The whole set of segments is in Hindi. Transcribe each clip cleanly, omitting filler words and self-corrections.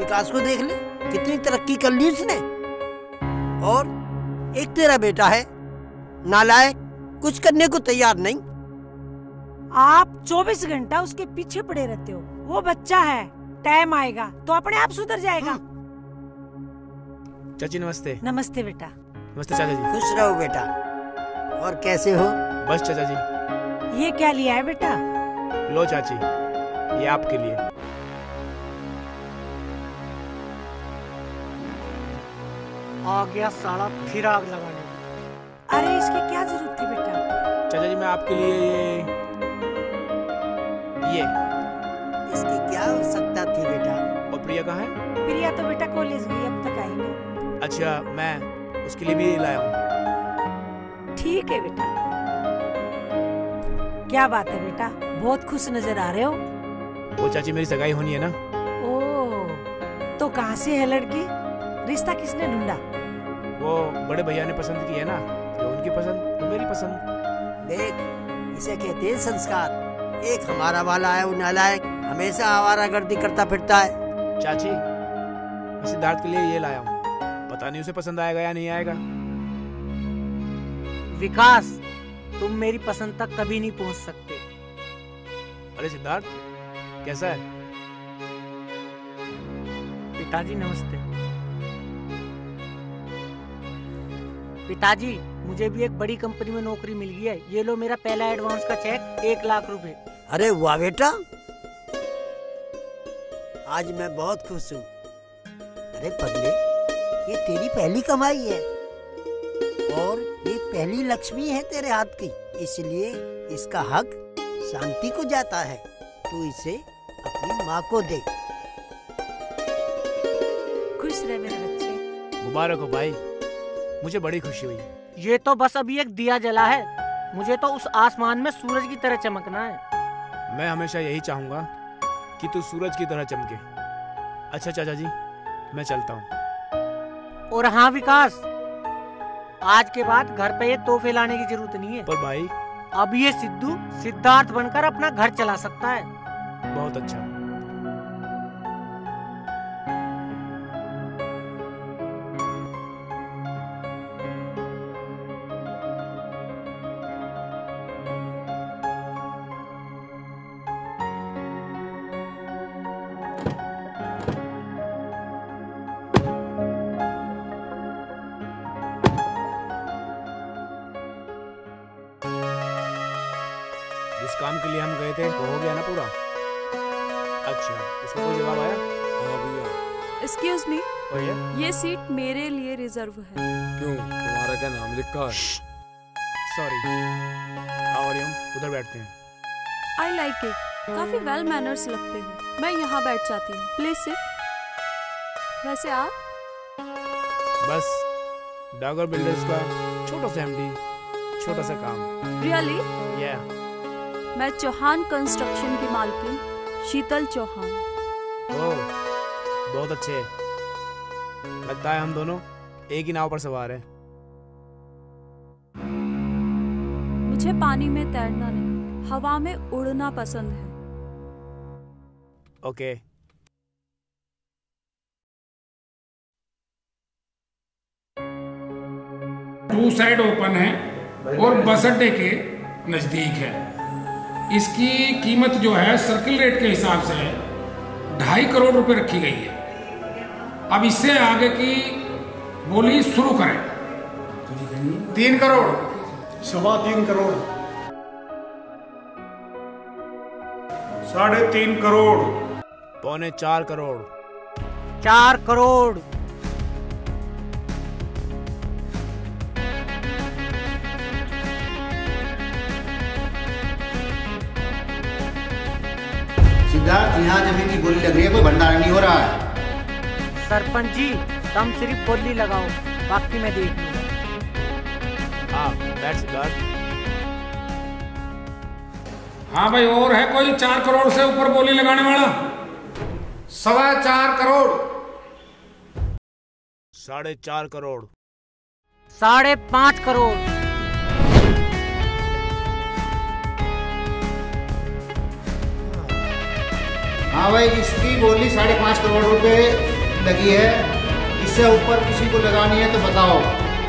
विकास को देख ले, कितनी तरक्की कर ली उसने। और एक तेरा बेटा है नालायक, कुछ करने को तैयार नहीं। आप 24 घंटा उसके पीछे पड़े रहते हो। वो बच्चा है, टाइम आएगा तो अपने आप सुधर जाएगा। चाची नमस्ते। नमस्ते बेटा। नमस्ते चाचा जी। खुश रहो बेटा। और कैसे हो? बस चाचा जी। ये क्या लिया है बेटा? लो चाची, ये आपके लिए। आ गया साला फिर आग लगाने। अरे इसकी क्या जरूरत थी बेटा? चाचा जी मैं आपके लिए ये इसकी क्या आवश्यकता थी बेटा? और प्रिया कहाँ है? प्रिया तो बेटा कॉलेज गई, अब तक आई नहीं। अच्छा, मैं उसके लिए भी लाया हूँ। ठीक है बेटा। क्या बात है बेटा, बहुत खुश नजर आ रहे हो। वो चाची मेरी सगाई होनी है ना। ओह, तो कहाँ से है लड़की? रिश्ता किसने ढूंढा? वो बड़े भैया ने पसंद की है ना, जो उनकी पसंद वो मेरी पसंद। देख, इसे कहते हैं संस्कार। एक हमारा वाला है वो नालायक, हमेशा आवारागर्दी करता फिरता है। चाची मैं सिद्धार्थ के लिए ये लाया हूँ, पता नहीं उसे पसंद आएगा या नहीं आएगा। विकास, तुम मेरी पसंद तक कभी नहीं पहुंच सकते। अरे सिद्धार्थ कैसा है? पिताजी नमस्ते। पिताजी, मुझे भी एक बड़ी कंपनी में नौकरी मिल गई है। ये लो मेरा पहला एडवांस का चेक, 1 लाख रुपए। अरे वाह बेटा, आज मैं बहुत खुश हूँ। अरे पगले, ये तेरी पहली कमाई है और ये पहली लक्ष्मी है तेरे हाथ की, इसलिए इसका हक शांति को जाता है। तू इसे अपनी माँ को दे। खुश रहे मेरे बच्चे। मुबारक हो भाई, मुझे बड़ी खुशी हुई। ये तो बस अभी एक दिया जला है, मुझे तो उस आसमान में सूरज की तरह चमकना है। मैं हमेशा यही चाहूंगा कि तू सूरज की तरह चमके। अच्छा चाचा जी, मैं चलता हूँ। और हाँ विकास, आज के बाद घर पे ये तोहफे लाने की जरूरत नहीं है। पर भाई, अब ये सिद्धू सिद्धार्थ बनकर अपना घर चला सकता है। बहुत अच्छा। जिस काम के लिए हम गए थे वो हो गया ना पूरा? अच्छा, उसका कोई जवाब आया? हाँ भैया। एक्सक्यूज मी, भैया ये सीट मेरे लिए रिजर्व है। क्यों, तुम्हारा क्या नाम लिखा है? सॉरी। आओ आर्यम, उधर बैठते हैं। आई लाइक इट, काफी वेल मैनर्स लगते हो। मैं यहाँ बैठ जाती हूँ, प्लीज सिट। वैसे आप? बस डागर बिल्डर्स का छोटा सा एमडी, छोटा सा काम। रियली? या मैं चौहान कंस्ट्रक्शन की मालकिन शीतल चौहान। ओह, बहुत अच्छे। लगता है हम दोनों एक ही नाव पर सवार हैं। मुझे पानी में तैरना नहीं, हवा में उड़ना पसंद है। ओके। टू साइड ओपन है और बस अड्डे के नजदीक है। इसकी कीमत जो है सर्किल रेट के हिसाब से 2.5 करोड़ रुपए रखी गई है। अब इससे आगे की बोली शुरू करें। 3 करोड़, 3.25 करोड़, 3.5 करोड़, 3.25 करोड़, 4 करोड़, 4। सिद्धार्थ, यहाँ जमीन की बोली लग रही है, कोई भंडारा नहीं हो रहा है। सरपंच जी, तुम सिर्फ बोली लगाओ, बाकी मैं देख लूंगा। हाँ बैठ सिद्धार्थ। हाँ भाई, और है कोई 4 करोड़ से ऊपर बोली लगाने वाला? 4.25 करोड़, 4.5 करोड़, 5.5 करोड़, हाँ भाई, इसकी बोली 5.5 करोड़ रुपए लगी है, इससे ऊपर किसी को लगानी है तो बताओ।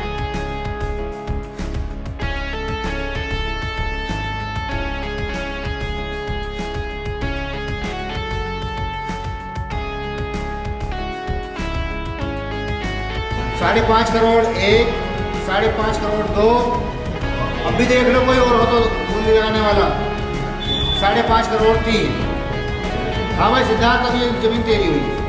₹5.5 करोड़ 1, ₹5.5 करोड़ 2। अब भी देख लो कोई और हो तो बोली लगाने वाला। ₹5.5 करोड़ 3। हाँ भाई सिद्धार्थ, अभी जमीन तेरी हुई है।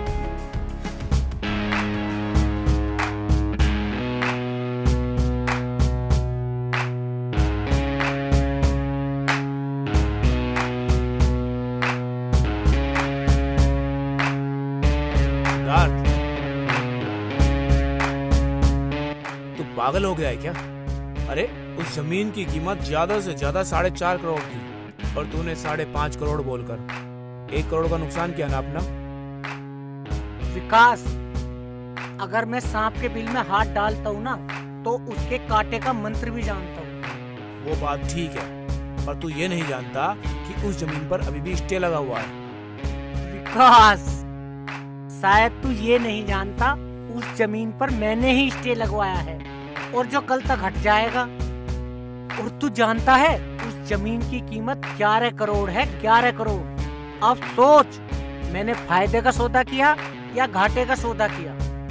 पागल हो गया है क्या? अरे उस जमीन की कीमत ज्यादा से ज्यादा 4.5 करोड़ थी और तूने 5.5 करोड़ बोलकर 1 करोड़ का नुकसान किया ना अपना। विकास, अगर मैं सांप के बिल में हाथ डालता हूँ ना तो उसके कांटे का मंत्र भी जानता हूँ। वो बात ठीक है, पर तू ये नहीं जानता कि उस जमीन पर अभी भी स्टे लगा हुआ है। विकास, शायद तू ये नहीं जानता उस जमीन पर मैंने ही स्टे लगवाया है और जो कल तक हट जाएगा। और तू जानता है उस जमीन की कीमत 11 करोड़ है, 11 करोड़। अब सोच, मैंने फायदे का सौदा किया या घाटे का सौदा किया।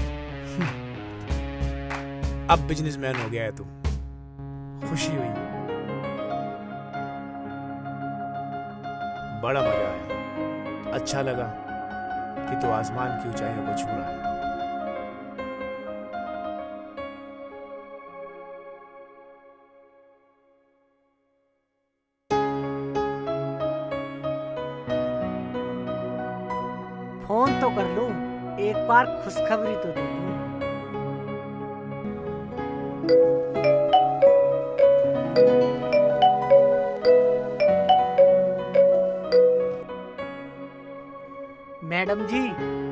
अब बिजनेसमैन हो गया है तू। खुशी हुई, बड़ा मजा आया। अच्छा लगा कि तू आसमान की ऊंचाइयों को छू रहा है। फोन तो कर लूं, एक बार खुशखबरी तो दे दूं। मैडम जी,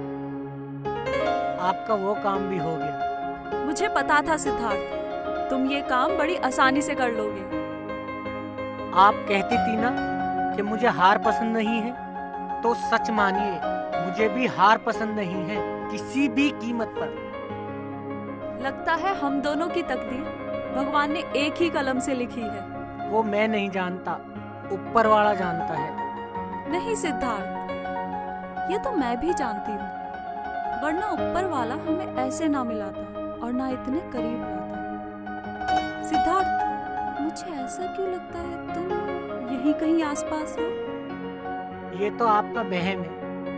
आपका वो काम भी हो गया। मुझे पता था सिद्धार्थ, तुम ये काम बड़ी आसानी से कर लोगे। आप कहती थी ना कि मुझे हार पसंद नहीं है, तो सच मानिए मुझे भी हार पसंद नहीं है, किसी भी कीमत पर। लगता है हम दोनों की तकदीर भगवान ने एक ही कलम से लिखी है। वो मैं नहीं जानता, ऊपर वाला जानता है। नहीं सिद्धार्थ, ये तो मैं भी जानती हूँ, वरना ऊपर वाला हमें ऐसे ना मिलाता और ना इतने करीब लाता। सिद्धार्थ, मुझे ऐसा क्यों लगता है तुम यहीं कहीं आसपास हो? ये तो आपका वहम है।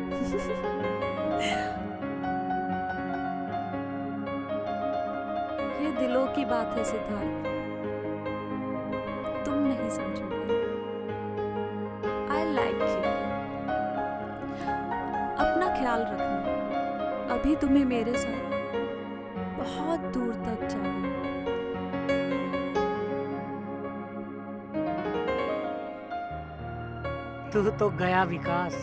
ये दिलों की बात है सिद्धार्थ, तुम नहीं समझोगे। I like you। अपना ख्याल रखना, अभी तुम्हें मेरे साथ बहुत दूर तक जाना है। तू तो गया विकास।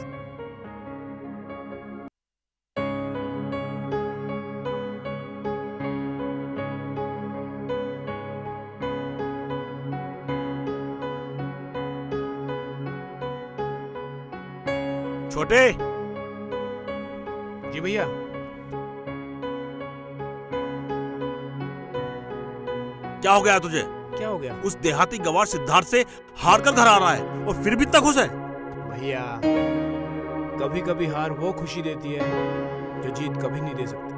छोटे। जी भैया। क्या हो गया तुझे? क्या हो गया? उस देहाती गवार सिद्धार्थ से हार कर घर आ रहा है और फिर भी इतना खुश है। भैया, कभी कभी हार वो खुशी देती है जो जीत कभी नहीं दे सकती।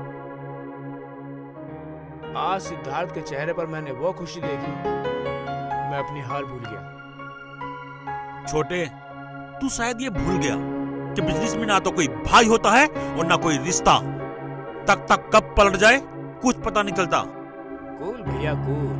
आज सिद्धार्थ के चेहरे पर मैंने वो खुशी देखी, मैं अपनी हार भूल गया। छोटे, तू शायद ये भूल गया कि बिजनेस में ना तो कोई भाई होता है और ना कोई रिश्ता। तक कब पलट जाए कुछ पता नहीं चलता। कूल भैया कूल।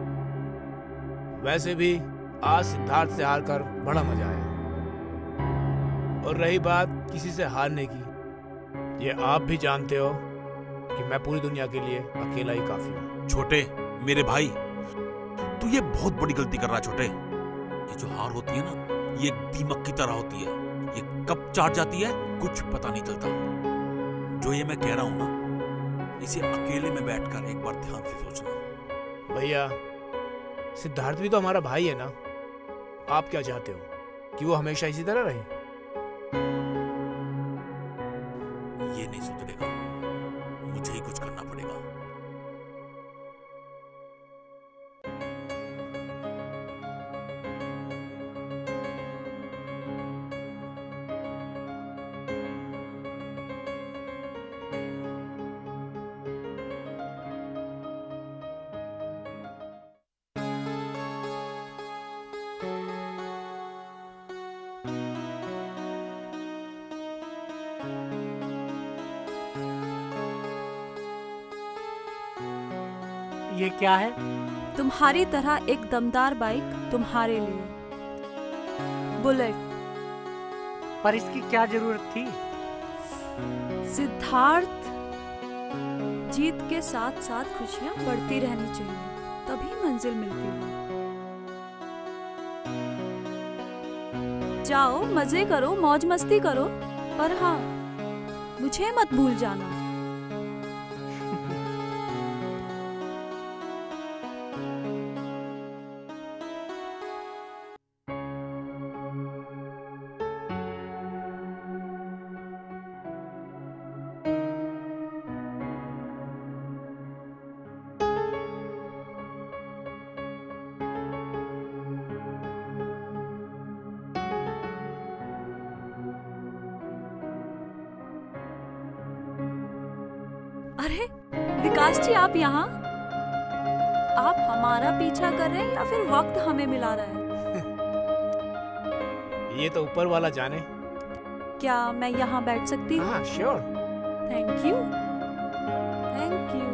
वैसे भी आज सिद्धार्थ से हार कर बड़ा मजा आया। और रही बात किसी से हारने की, ये आप भी जानते हो कि मैं पूरी दुनिया के लिए अकेला ही काफी हूँ। छोटे मेरे भाई, तू ये बहुत बड़ी गलती कर रहा है। छोटे, ये जो हार होती है ना, ये दीमक की तरह होती है, ये कब चाट जाती है कुछ पता नहीं चलता। जो ये मैं कह रहा हूं ना, इसे अकेले में बैठकर एक बार ध्यान से सोचना। भैया, सिद्धार्थ भी तो हमारा भाई है ना। आप क्या चाहते हो कि वो हमेशा इसी तरह रहे? ये नहीं सुधरेगा। ये क्या है? तुम्हारी तरह एक दमदार बाइक तुम्हारे लिए, बुलेट। पर इसकी क्या जरूरत थी? सिद्धार्थ, जीत के साथ साथ खुशियां बढ़ती रहनी चाहिए, तभी मंजिल मिलती है। जाओ, मजे करो, मौज मस्ती करो, पर हाँ, मुझे मत भूल जाना। अरे विकास जी, आप यहाँ? आप हमारा पीछा कर रहे हैं या फिर वक्त हमें मिला रहा है? ये तो ऊपर वाला जाने। क्या मैं यहाँ बैठ सकती हूँ? हाँ, sure. Thank you, thank you.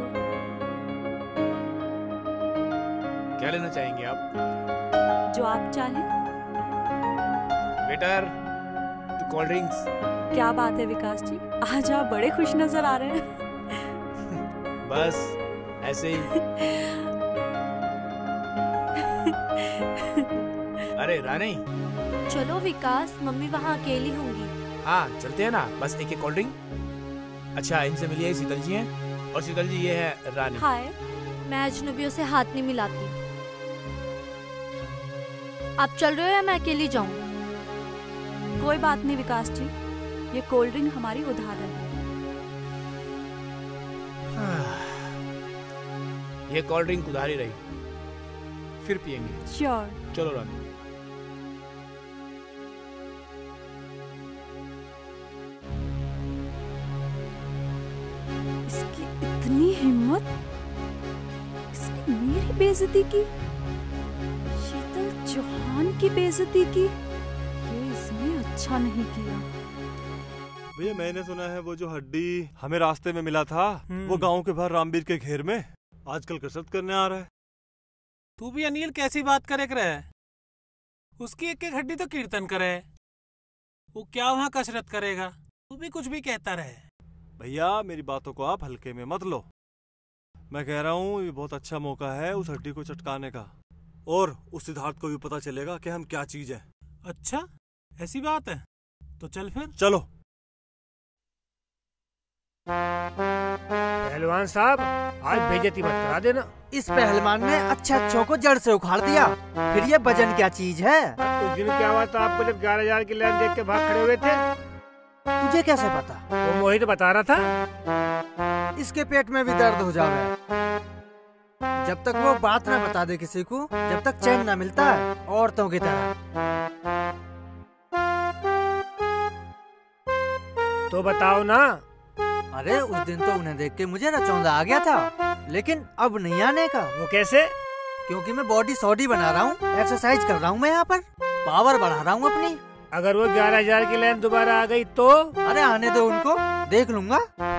क्या लेना चाहेंगे आप? जो आप चाहें। Waiter, 2 cold drinks. क्या बात है विकास जी, आज आप बड़े खुश नजर आ रहे हैं। बस ऐसे ही। अरे रानी, चलो विकास, मम्मी वहाँ अकेली होंगी। हाँ चलते हैं ना, बस एक कोल्ड ड्रिंक। अच्छा, इनसे मिलिए, शीतल जी हैं, और शीतल जी ये है रानी। हाय। मैं अजनबियों से हाथ नहीं मिलाती। आप चल रहे हो या मैं अकेली जाऊं? कोई बात नहीं विकास जी, ये कोल्ड ड्रिंक हमारी उधार है। ये कोल्ड ड्रिंक उधारी रही, फिर पियेंगे। श्योर। चलो रानी। इसकी इतनी हिम्मत, इसने मेरी बेइज्जती की, शीतल चौहान की बेइज्जती की। ये इसने अच्छा नहीं किया। भैया मैंने सुना है वो जो हड्डी हमें रास्ते में मिला था, वो गांव के बाहर रामवीर के घेर में आजकल कसरत करने आ रहा है। तू भी अनिल कैसी बात करे कर है? उसकी एक एक हड्डी तो कीर्तन करे, वो क्या वहाँ कसरत करेगा? तू भी कुछ भी कहता रहे। भैया मेरी बातों को आप हल्के में मत लो। मैं कह रहा हूँ ये बहुत अच्छा मौका है उस हड्डी को चटकाने का, और उस सिद्धार्थ को भी पता चलेगा कि हम क्या चीज है। अच्छा, ऐसी बात है तो चल फिर। चलो। पहलवान साहब, आज बेइज्जती मत करा देना। इस पहलवान ने अच्छों को जड़ से उखाड़ दिया, फिर ये वजन क्या चीज है? उस दिन क्या हुआ था आपको जब 11,000 की लाइन देख के भाग खड़े हुए थे? तुझे कैसे पता? वो मोहित बता रहा था। इसके पेट में भी दर्द हो जावे, जब तक वो बात ना बता दे किसी को, जब तक चैन ना मिलता है औरतों की तरह। तो बताओ ना। अरे उस दिन तो उन्हें देख के मुझे रचौंदा आ गया था, लेकिन अब नहीं आने का। वो कैसे? क्योंकि मैं बॉडी सॉडी बना रहा हूँ, एक्सरसाइज कर रहा हूँ, मैं यहाँ पर पावर बढ़ा रहा हूँ अपनी। अगर वो 11,000 की लाइन दोबारा आ गई तो? अरे आने दो उनको, देख लूंगा।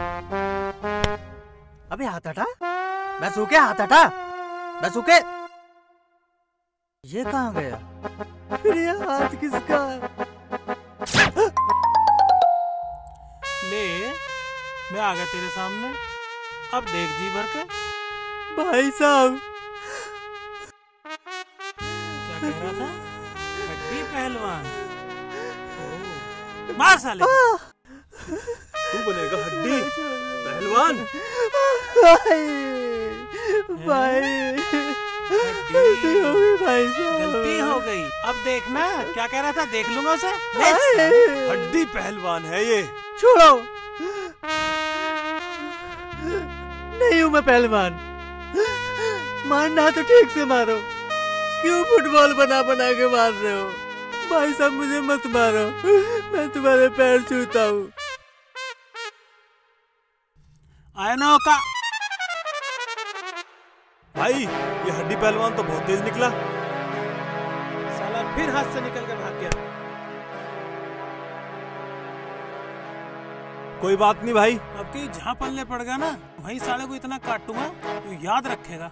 अबे हाथ हटा, बैसूके हाथ हटा, बैसूके। ये कहाँ गया? फिर ये हाथ किसका? ले, मैं आ गया तेरे सामने, अब देख जी भर के। भाई साहब, क्या कह रहा था? हड्डी पहलवान। मार साले। तू बनेगा हड्डी पहलवान। भाई गलती हो गई भाई साहब, गलती हो गई। अब देखना क्या कह रहा था, देख लूंगा उसे। हड्डी पहलवान है ये। छोड़ो, नहीं हूँ मैं पहलवान। मारना तो ठीक से मारो, क्यों फुटबॉल बना बना के मार रहे हो? भाई साहब मुझे मत मारो, मैं तुम्हारे पैर छूता हूँ। आया ना का भाई, ये हड्डी पहलवान तो बहुत तेज निकला। साला फिर हाथ से निकल कर भाग गया। कोई बात नहीं भाई। अब की जहाँ पल्ले पड़ गया ना वहीं साले को इतना काटूंगा तो याद रखेगा।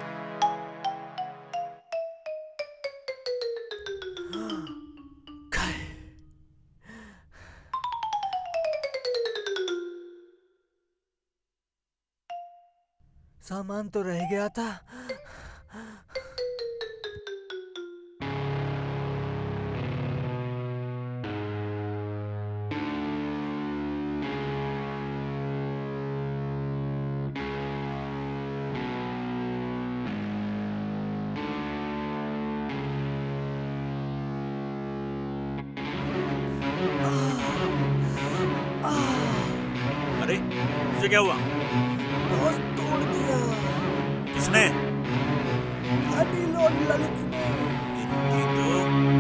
सामान तो रह गया था। अरे तुझे क्या हुआ? तोड़ दिया। किसने? अनिल और ललित ने। इनकी तो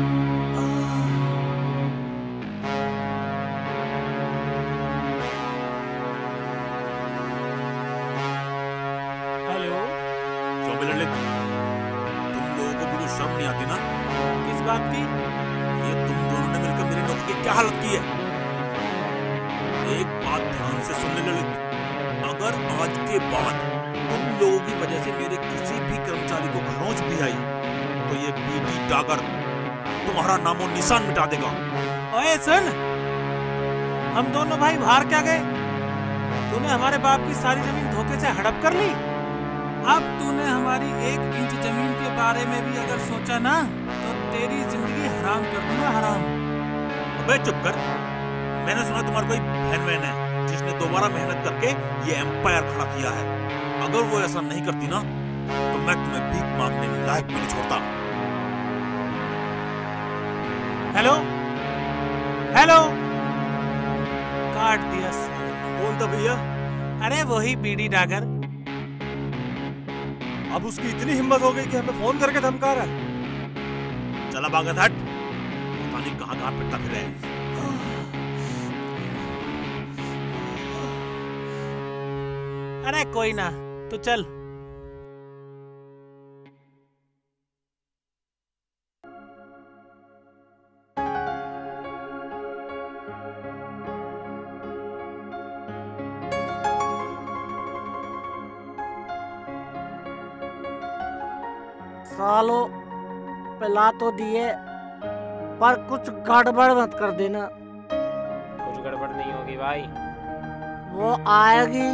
हेलो। चौबे ललित, तुम लोगों को भी शर्म नहीं आती ना? किस बात की? ये तुम दोनों ने मिलकर मेरी नौकरी की क्या हालत की है? एक बात ध्यान से सुन ले ललित, अगर आज के बाद तुम लोगों की वजह से मेरे किसी भी कर्मचारी को खरोंच भी आई तो ये बीडी डागर तुम्हारा नामो निशान मिटा देगा। ओए सुन, हम दोनों भाई बाहर क्या गए? तूने हमारे बाप की सारी जमीन धोखे से हड़प कर ली। अब तूने हमारी 1 इंच जमीन के बारे में भी अगर सोचा ना तो तेरी जिंदगी हराम कर दूंगा, हराम। अबे चुप कर। मैंने सुना तुम्हारी कोई बहन बहन है जिसने दोबारा मेहनत करके ये एम्पायर खड़ा किया है। अगर वो ऐसा नहीं करती ना तो मैं तुम्हें भीख मांगने में लायक भी नहीं छोड़ता। हेलो हेलो, काट दिया साले। कौन था भैया? अरे वही बीडी डागर। अब उसकी इतनी हिम्मत हो गई कि हमें फोन करके धमका रहा है। चला भागत हट, पता नहीं कहाँ कहाँ पिटता फिरे। अरे कोई ना, तो चल। सालो पिला तो दिए पर कुछ गड़बड़ मत कर देना। कुछ गड़बड़ नहीं होगी भाई। वो आएगी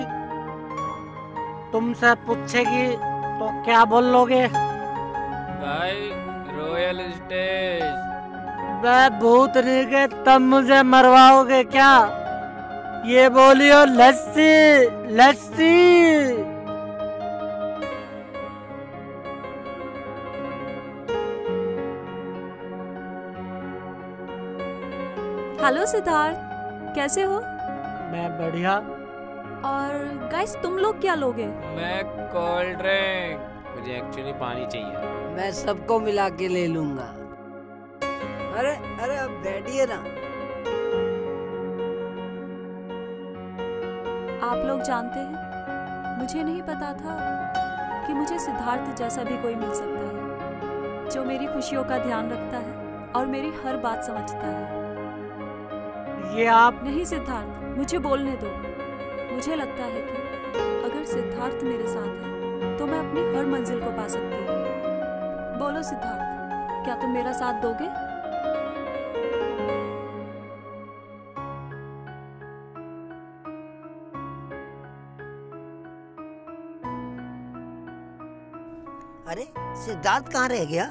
तुमसे पूछेगी तो क्या बोल लोगे? भाई रॉयल स्टेज। मैं भूत नहीं के तब मुझे मरवाओगे क्या? ये बोलियो लस्सी लस्सी। हेलो सिद्धार्थ, कैसे हो? मैं बढ़िया। और गाइस तुम लोग क्या लोगे? मैं कोल्ड ड्रिंक। मुझे एक्चुअली पानी चाहिए। मैं सबको मिला के ले लूंगा। अरे अरे अब बैठिए ना। आप लोग जानते हैं, मुझे नहीं पता था कि मुझे सिद्धार्थ जैसा भी कोई मिल सकता है, जो मेरी खुशियों का ध्यान रखता है और मेरी हर बात समझता है। ये आप नहीं सिद्धार्थ, मुझे बोलने दो। मुझे लगता है कि अगर सिद्धार्थ मेरे साथ है तो मैं अपनी हर मंजिल को पा सकती हूँ। बोलो सिद्धार्थ, क्या तुम मेरा साथ दोगे? अरे सिद्धार्थ कहाँ रह गया?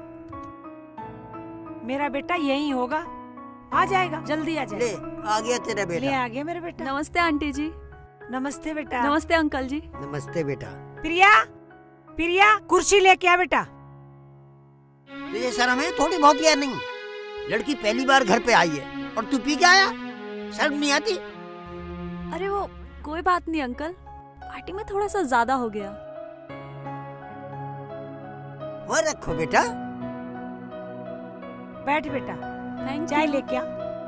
मेरा बेटा यहीं होगा, आ जाएगा, जल्दी आ जाएगा। ले आ गया तेरा बेटा। ले आ गया मेरा बेटा। नमस्ते आंटी जी। नमस्ते बेटा। नमस्ते अंकल जी। नमस्ते बेटा। प्रिया, प्रिया कुर्सी लेके आ बेटा। तुझे शर्म है थोड़ी बहुत या नहीं? लड़की पहली बार घर पे आई है और तू पी के आया? शर्म नहीं आती? अरे वो कोई बात नहीं अंकल, पार्टी में थोड़ा सा ज्यादा हो गया। वो रखो बेटा। बैठ बेटा, चाय लेके आ।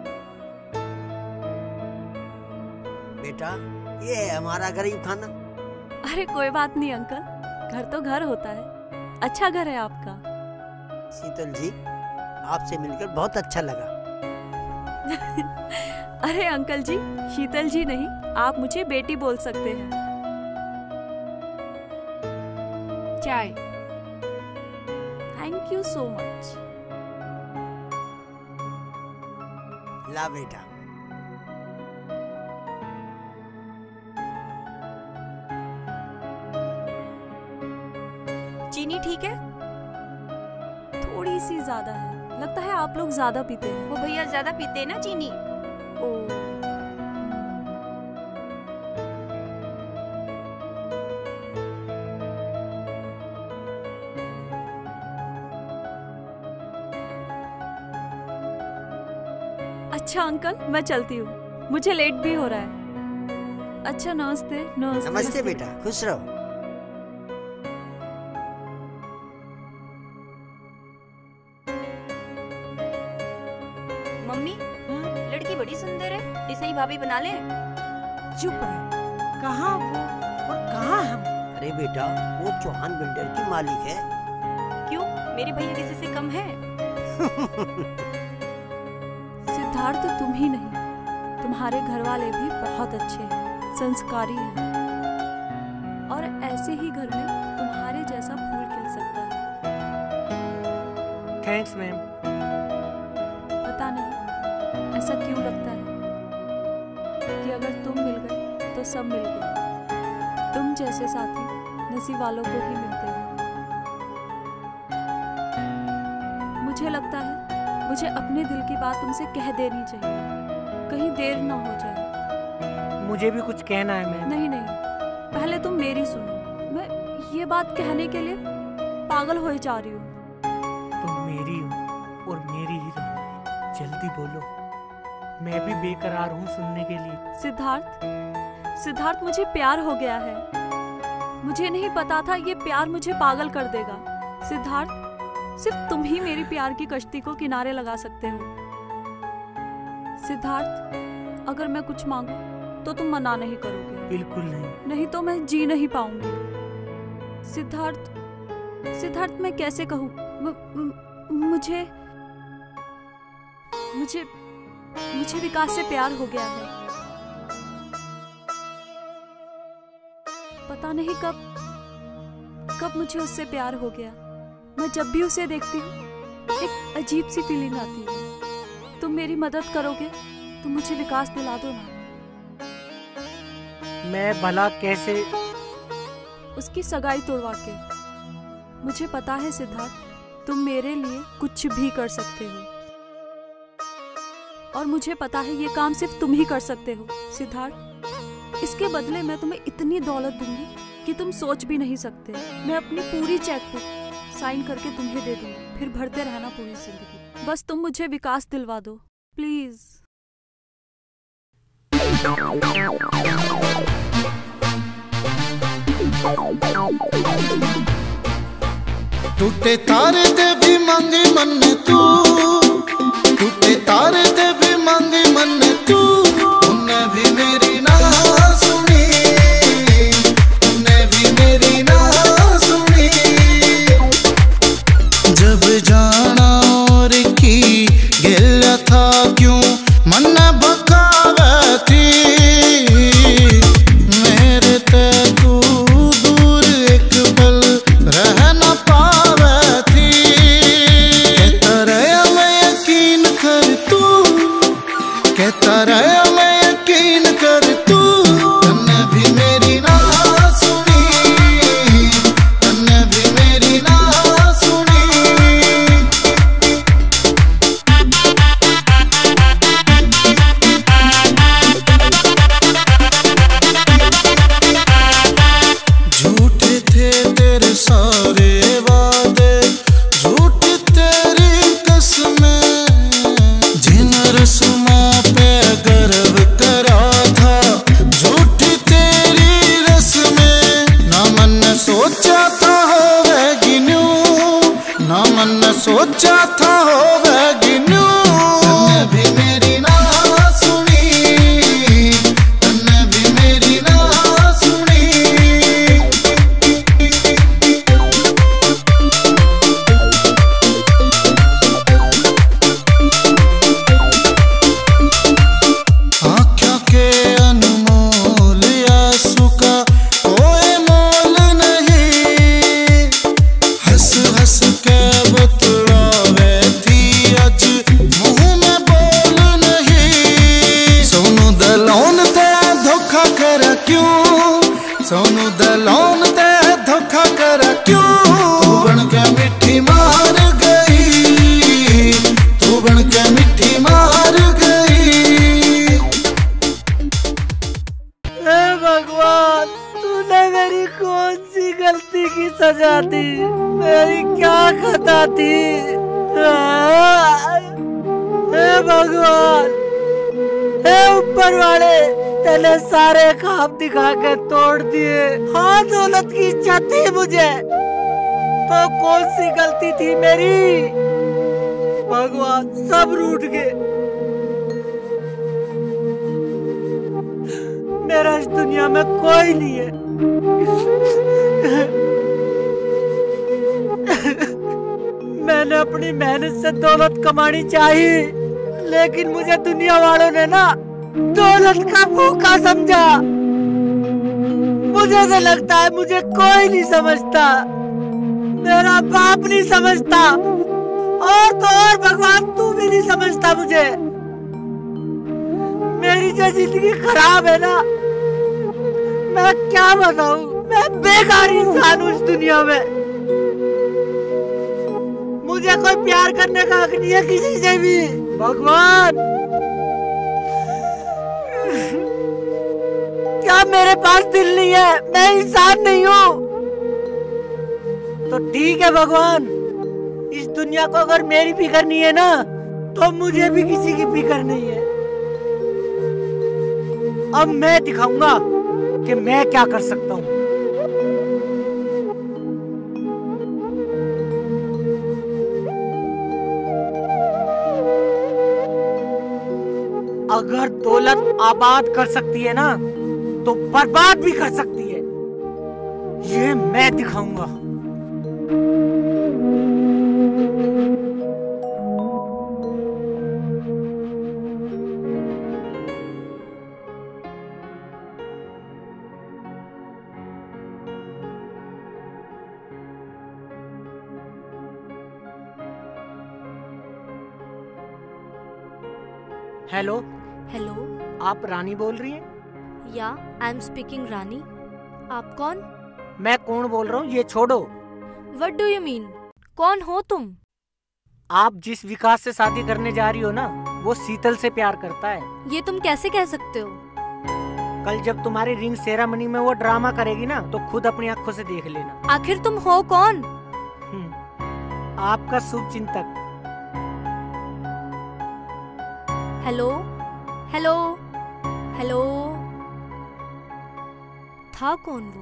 बेटा ये है हमारा गरीब खाना। अरे कोई बात नहीं अंकल, घर तो घर होता है। अच्छा घर है आपका। शीतल जी, आपसे मिलकर बहुत अच्छा लगा। अरे अंकल जी, शीतल जी नहीं, आप मुझे बेटी बोल सकते हैं। चाय। Thank you so much. ला बेटा। चीनी ठीक है? थोड़ी सी ज्यादा है, लगता है आप लोग ज्यादा पीते हैं। वो भैया ज्यादा पीते हैं ना चीनी। ओ अच्छा अंकल, मैं चलती हूँ, मुझे लेट भी हो रहा है। अच्छा नमस्ते। नमस्ते। नमस्ते बेटा, खुश रहो। मम्मी, लड़की बड़ी सुंदर है, इसे ही भाभी बना ले। चुप रह, कहाँ वो और कहाँ हम? अरे बेटा, वो चौहान बिल्डर की मालिक है। क्यों, मेरे भैया किसी से कम है? सिद्धार्थ तुम ही नहीं, तुम्हारे घर वाले भी बहुत अच्छे हैं, संस्कारी हैं, और ऐसे ही घर में तुम्हारे जैसा फूल खिल सकता है। Thanks ma'am. पता नहीं ऐसा क्यों लगता है कि अगर तुम मिल गए तो सब मिल गए। तुम जैसे साथी नसीब वालों को ही मिलते हैं। मुझे लगता है मुझे अपने दिल की बात तुमसे कह देनी चाहिए, कहीं देर ना हो जाए। मुझे भी कुछ कहना है मैम। नहीं नहीं, पहले तुम मेरी सुनो। मैं ये बात कहने के लिए पागल हो जा रही हूँ। तुम मेरी हो और मेरी ही रहोगी। जल्दी बोलो, मैं भी बेकरार हूँ सुनने के लिए। सिद्धार्थ, मुझे प्यार हो गया है। मुझे नहीं पता था ये प्यार मुझे पागल कर देगा। सिद्धार्थ, सिर्फ तुम ही मेरी प्यार की कश्ती को किनारे लगा सकते हो। सिद्धार्थ, अगर मैं कुछ मांगू तो तुम मना नहीं करोगे? बिल्कुल नहीं। नहीं तो मैं जी नहीं पाऊंगी। सिद्धार्थ, मैं कैसे कहूँ? मुझे विकास से प्यार हो गया है। पता नहीं कब मुझे उससे प्यार हो गया। मैं जब भी उसे देखती हूँ एक अजीब सी फीलिंग आती है। तुम मेरी मदद करोगे तो मुझे विकास दिला दो ना। मैं भला कैसे? उसकी सगाई तोड़वा के। मुझे पता है सिद्धार्थ, तुम मेरे लिए कुछ भी कर सकते हो, और मुझे पता है ये काम सिर्फ तुम ही कर सकते हो। सिद्धार्थ, इसके बदले मैं तुम्हें इतनी दौलत दूंगी कि तुम सोच भी नहीं सकते। मैं अपनी पूरी चेकबुक साइन करके तुम्हें दे दूंगी, फिर भरते रहना पूरी जिंदगी। बस तुम मुझे विकास दिलवा दो, प्लीज। टूटे तारे दे भी मांगे मन तू, टूटे तारे दे भी मांगे मन तू। उन्हें भी मेरी ना सुनी, उन्हें भी मेरी ना सुनी। जब जाना और की गिला था क्यों मन बकावे थी। मेरे ते तू दूर एक पल रह न पावे थी। कहता रहा मैं यकीन कर तू, कहता रहा मैं यकीन कर तू। तन्ने भी मेरी ना सुनी, तन्ने भी मेरी ना सुनी। झूठे थे तेरे सारे वादे, झूठी तेरी कसमें। जिन रस्मों पे गर्व करा था, झूठी तेरी रस्में। ना मन सोचा था होवेगी न्यूं, ना मन सोचा था होवेगी न्यूं। तन्ने भी मेरी ना सुनी, तन्ने भी मेरी ना सुनी। थी। हे भगवान, हे ऊपर वाले, तूने सारे ख्वाब दिखा के तोड़ दिए। हाँ, दौलत की इच्छा थी मुझे, तो कौन सी गलती थी मेरी? भगवान, सब रूठ गए। मेरा इस दुनिया में कोई नहीं है। मैंने अपनी मेहनत से दौलत कमानी चाहिए, लेकिन मुझे दुनिया वालों ने ना दौलत का भूखा समझा। मुझे तो लगता है मुझे कोई नहीं समझता, मेरा बाप नहीं समझता, और तो और भगवान तू भी नहीं समझता मुझे। मेरी जो जिंदगी खराब है ना, मैं क्या बताऊं, मैं बेकार इंसान हूं इस दुनिया में। मुझे कोई प्यार करने का हक नहीं है किसी से भी। भगवान, क्या मेरे पास दिल नहीं है? मैं इंसान नहीं हूं? तो ठीक है भगवान, इस दुनिया को अगर मेरी फिक्र नहीं है ना, तो मुझे भी किसी की फिक्र नहीं है। अब मैं दिखाऊंगा कि मैं क्या कर सकता हूं। अगर दौलत आबाद कर सकती है ना, तो बर्बाद भी कर सकती है। ये मैं दिखाऊंगा। हेलो। हेलो, आप रानी बोल रही हैं? या आई एम स्पीकिंग रानी। आप कौन? मैं कौन बोल रहा हूँ ये छोड़ो। What do you mean? कौन हो तुम? आप जिस विकास से शादी करने जा रही हो ना, वो शीतल से प्यार करता है। ये तुम कैसे कह सकते हो? कल जब तुम्हारी रिंग सेरेमनी में वो ड्रामा करेगी ना, तो खुद अपनी आंखों से देख लेना। आखिर तुम हो कौन? आपका शुभ चिंतक। हेलो हेलो हेलो, था कौन वो?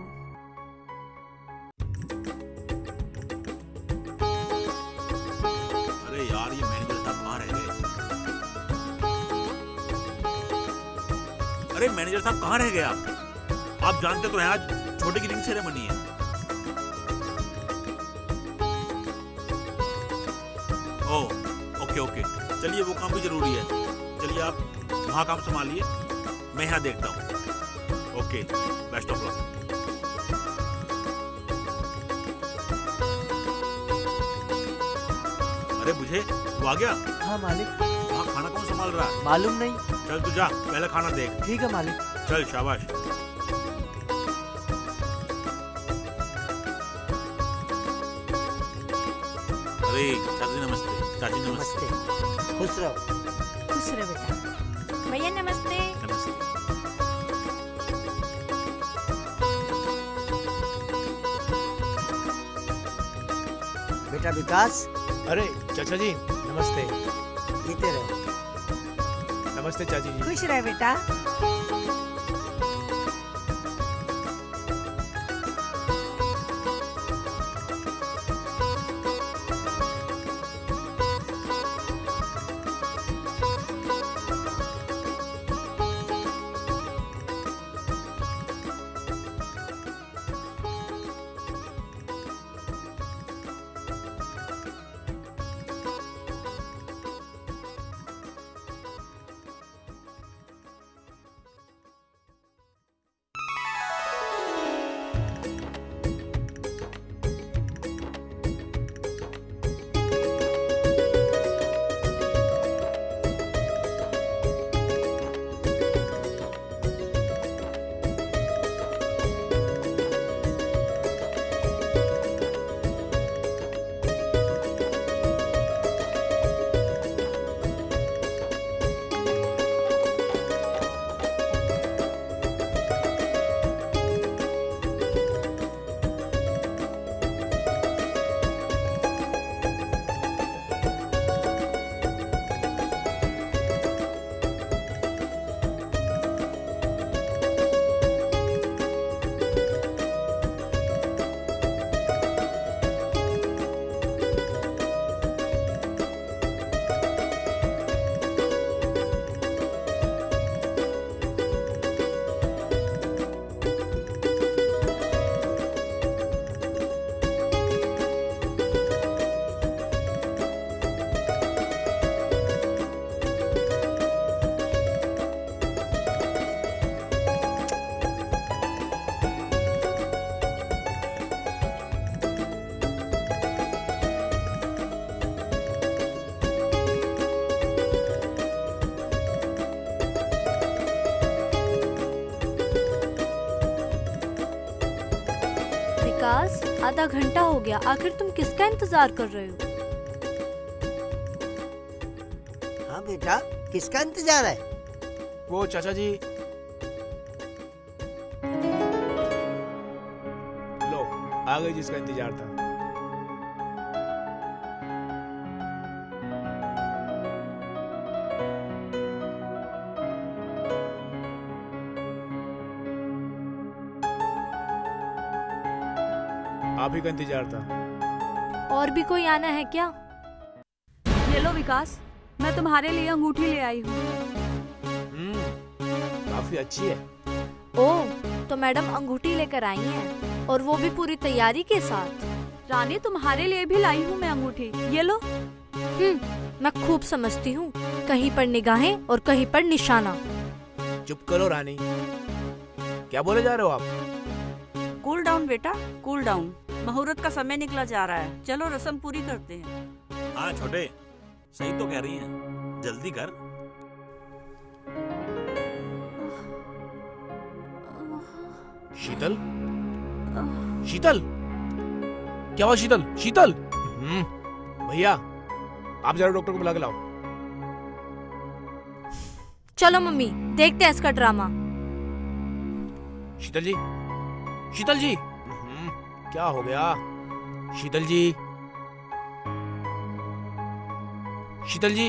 अरे यार, ये मैनेजर साहब कहाँ रह गए? अरे मैनेजर साहब कहाँ रह गए आप जानते तो हैं आज छोटे की रिंग सेरेमनी है। ओह ओके ओके, चलिए वो काम भी जरूरी है। चलिए आप वहाँ काम संभालिए, मैं यहाँ देखता हूँ। Okay, best of luck. अरे बुझे, वो आ गया? हाँ मालिक। वहाँ खाना कौन संभाल रहा है? मालूम नहीं। चल तू जा, पहले खाना देख। ठीक है मालिक। चल शाबाश। अरे चाची नमस्ते। चाची नमस्ते। खुश रहो। खुश रहो बेटा। भैया नमस्ते। नमस्ते। बेटा विकास। अरे चाचा जी नमस्ते। जीते रहो। नमस्ते चाची जी। खुश रहे बेटा। आधा घंटा हो गया, आखिर तुम किसका इंतजार कर रहे हो? हाँ बेटा, किसका इंतजार है? वो चाचा जी। लो आ गई जिसका इंतजार था। आप ही का इंतजार था। और भी कोई आना है क्या? ये लो विकास, मैं तुम्हारे लिए अंगूठी ले आई हूँ। काफी अच्छी है। ओह, तो मैडम अंगूठी लेकर आई हैं, और वो भी पूरी तैयारी के साथ। रानी, तुम्हारे लिए भी लाई हूँ मैं अंगूठी, ये लो। मैं खूब समझती हूँ, कहीं पर निगाहें और कहीं पर निशाना। चुप करो रानी, क्या बोले जा रहे हो आप? कूल डाउन बेटा, कूल डाउन। मुहूर्त का समय निकला जा रहा है, चलो रस्म पूरी करते हैं। हाँ छोटे, सही तो कह रही हैं, जल्दी कर। शीतल, शीतल, क्या हुआ शीतल? शीतल, भैया आप जरा डॉक्टर को बुला के लाओ। चलो मम्मी, देखते हैं इसका ड्रामा। शीतल जी, शीतल जी, क्या हो गया? शीतल जी, शीतल जी,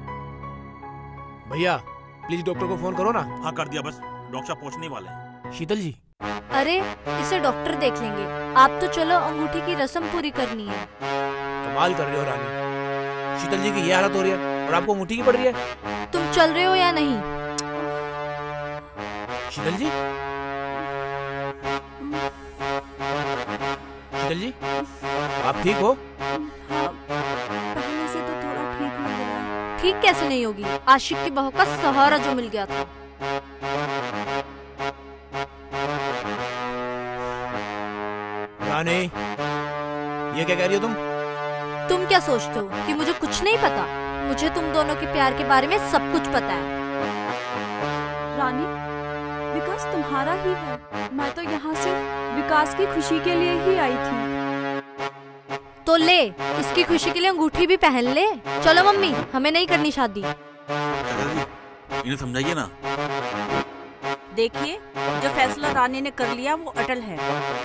भैया प्लीज डॉक्टर को फोन करो ना। हाँ कर दिया, बस डॉक्टर साहब पहुंचने वाले हैं। शीतल जी, अरे इसे डॉक्टर देख लेंगे, आप तो चलो, अंगूठी की रस्म पूरी करनी है। कमाल कर रहे हो रानी, शीतल जी की ये हालत हो रही है और आपको अंगूठी की पड़ रही है। तुम चल रहे हो या नहीं? शीतल जी, शीतल जी, आप ठीक हो? पहले से तो थोड़ा ठीक लग रहा है। ठीक कैसे नहीं होगी, आशिक की बहू का सहारा जो मिल गया था। रानी, ये क्या कह रही हो तुम? तुम क्या सोचते हो कि मुझे कुछ नहीं पता? मुझे तुम दोनों के प्यार के बारे में सब कुछ पता है। रानी, विकास तुम्हारा ही है। मैं तो यहाँ से विकास की खुशी के लिए ही आई थी। तो ले, इसकी खुशी के लिए अंगूठी भी पहन ले। चलो मम्मी, हमें नहीं करनी शादी। इन्हें समझाइए ना। देखिए, जो फैसला रानी ने कर लिया वो अटल है।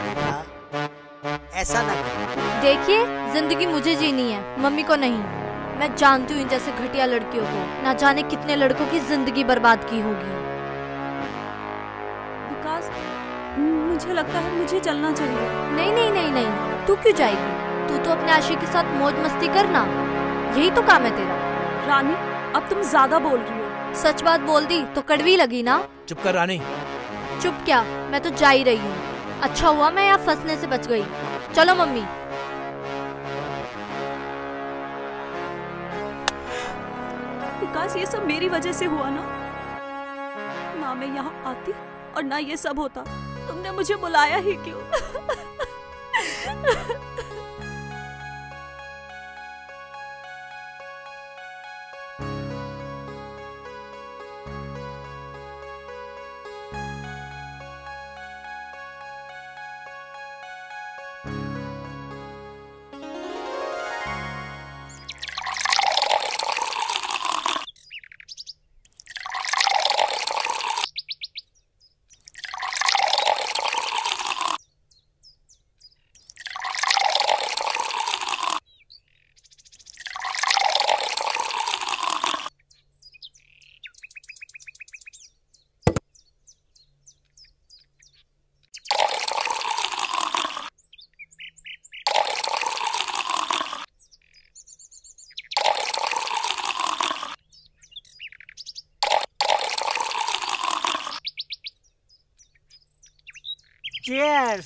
ऐसा ना करो। देखिए, जिंदगी मुझे जीनी है, मम्मी को नहीं। मैं जानती हूँ इन जैसे घटिया लड़कियों को, ना जाने कितने लड़कों की जिंदगी बर्बाद की होगी। विकास, मुझे लगता है मुझे चलना चाहिए। नहीं नहीं नहीं नहीं, तू क्यों जाएगी? तू तो अपने आशिक के साथ मौज मस्ती करना, यही तो काम है तेरा। रानी, अब तुम ज्यादा बोल रही हो। सच बात बोल दी तो कड़वी लगी ना। चुप कर रानी। चुप क्या, मैं तो जा ही रही हूँ। अच्छा हुआ मैं यहाँ फंसने से बच गई। चलो मम्मी। विकास, ये सब मेरी वजह से हुआ ना। ना मैं यहाँ आती और ना ये सब होता। तुमने मुझे बुलाया ही क्यों? Cheers!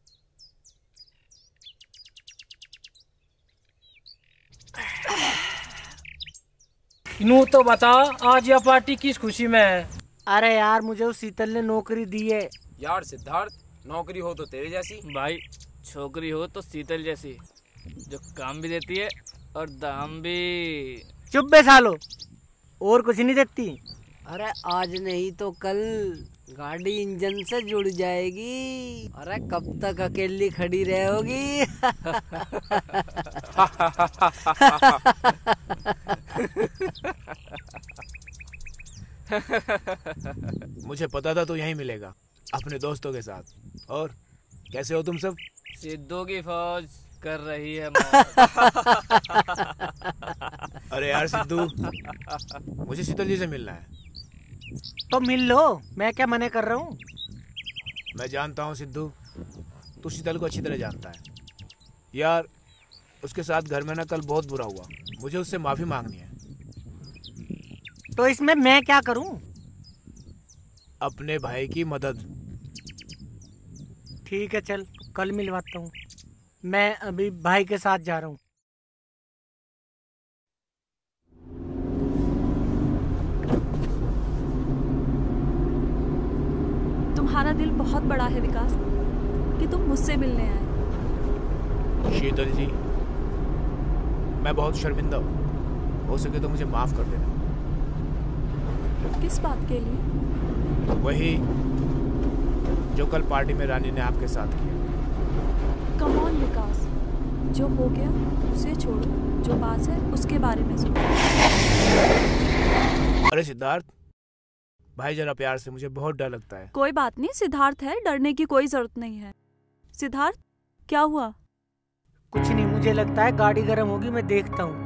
इनू तो बता, आज यह पार्टी किस खुशी में है? अरे यार, मुझे उस शीतल ने नौकरी दी है। यार सिद्धार्थ, नौकरी हो तो तेरे जैसी, भाई छोकरी हो तो शीतल जैसी, जो काम भी देती है और दाम भी। चुप बे सालो, और कुछ नहीं देती। अरे आज नहीं तो कल गाड़ी इंजन से जुड़ जाएगी। अरे कब तक अकेली खड़ी रहोगी? मुझे पता था तू यहीं मिलेगा अपने दोस्तों के साथ। और कैसे हो तुम सब? सिद्धू की फौज कर रही है अरे यार सिद्धू, मुझे शीतल जी से मिलना है। तो मिल लो, मैं क्या मना कर रहा हूँ। मैं जानता हूँ सिद्धू, तू शीतल को अच्छी तरह जानता है। यार उसके साथ घर में ना कल बहुत बुरा हुआ, मुझे उससे माफी मांगनी है। तो इसमें मैं क्या करूं? अपने भाई की मदद। ठीक है चल, कल मिलवाता हूँ। मैं अभी भाई के साथ जा रहा हूँ। तुम्हारा दिल बहुत बड़ा है विकास कि तुम मुझसे मिलने आए। शीतल जी, मैं बहुत शर्मिंदा हूँ, हो सके तो मुझे माफ कर देना। किस बात के लिए? वही जो कल पार्टी में रानी ने आपके साथ किया। कम ऑन विकास, जो हो गया उसे छोड़ो, जो बात है उसके बारे में सोचो। अरे सिद्धार्थ भाई, जरा प्यार से, मुझे बहुत डर लगता है। कोई बात नहीं सिद्धार्थ है, डरने की कोई जरूरत नहीं है। सिद्धार्थ क्या हुआ? कुछ नहीं, मुझे लगता है गाड़ी गर्म होगी, मैं देखता हूँ।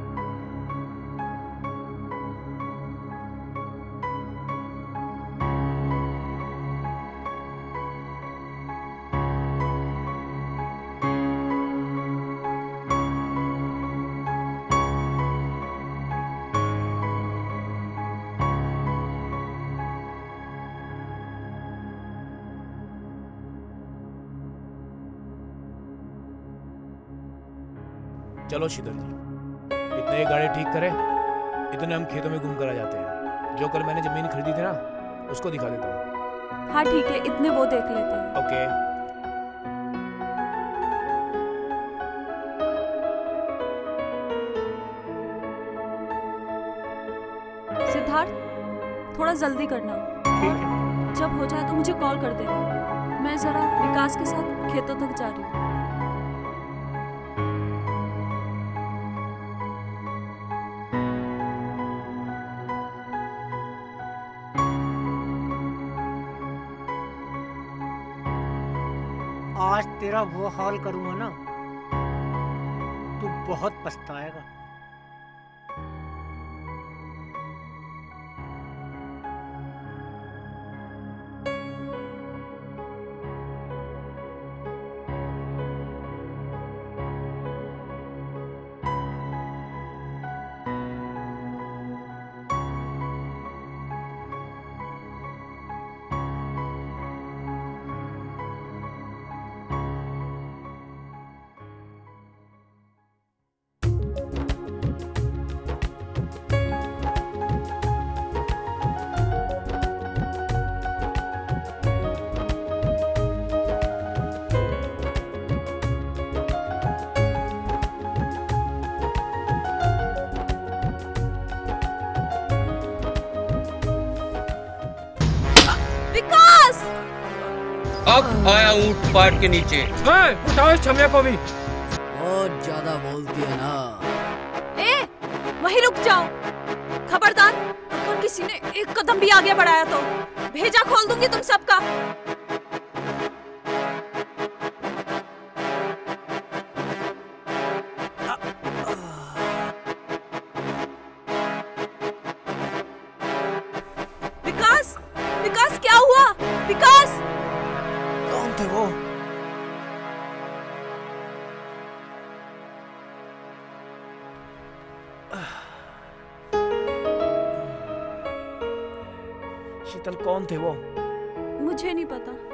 चलो शीतल जी, इतने ये गाड़ी ठीक करे, इतने हम खेतों में घूम कर आ जाते हैं। जो कल मैंने जमीन खरीदी थी ना, उसको दिखा देता हूँ। हाँ ठीक है, इतने वो देख लेते हैं। ओके। सिद्धार्थ थोड़ा जल्दी करना। ठीक है। जब हो जाए तो मुझे कॉल कर देना। मैं जरा विकास के साथ खेतों तक जा रही हूँ। आज तेरा वो हाल करूंगा ना, तू बहुत पछताएगा। अब आया ऊंट पाट के नीचे। उठाओ इस छमिया को भी। बहुत ज्यादा बोलती है ना। वहीं रुक जाओ। खबरदार, अगर किसी ने एक कदम भी आगे बढ़ाया तो भेजा खोल दूंगी तुम सबका। विकास, विकास क्या हुआ? विकास, कौन थे वो? शीतल, कौन थे वो? मुझे नहीं पता।